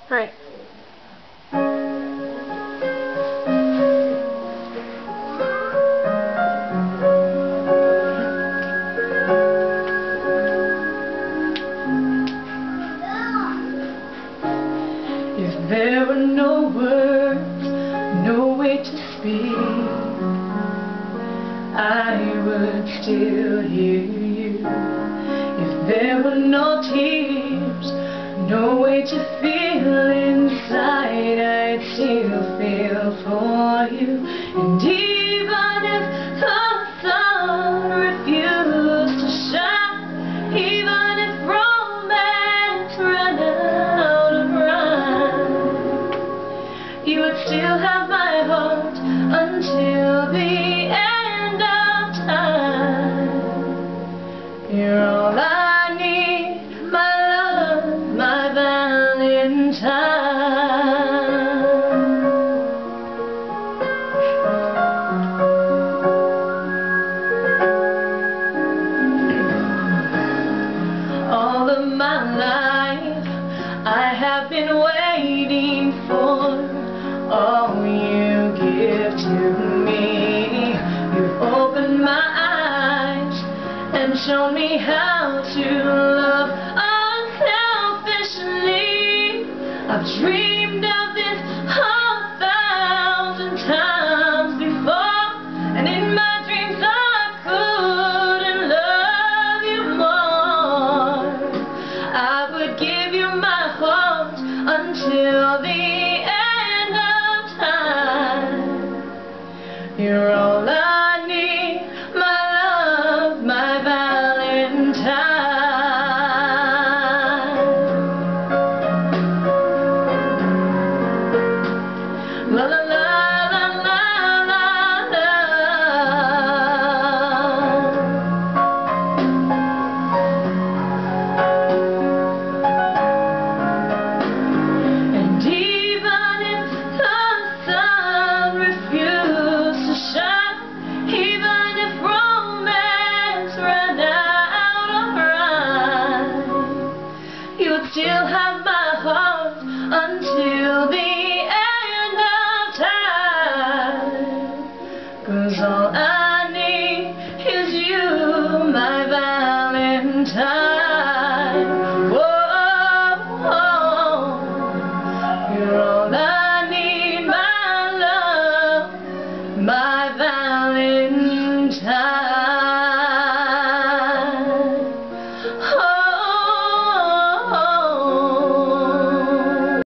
Right. If there were no words, no way to speak, I would still hear you. If there were no tears, no way to feel inside, I'd still feel for you. And even if the sun refused to shine, even if romance ran out of rhyme, you would still have my heart until the end of time. You're all I need, my love, my Valentine. All of my life I have been waiting for all you give to me. You've opened my eyes and shown me how to love unselfishly. I've dreamed of this 1,000 times before, and in my dreams I couldn't love you more. I would give you my heart until the end of time. You're all I need, my love, my Valentine. La la la la la la la. And even if the sun refused to shine, even if romance ran out of rhyme, you would still have my heart until the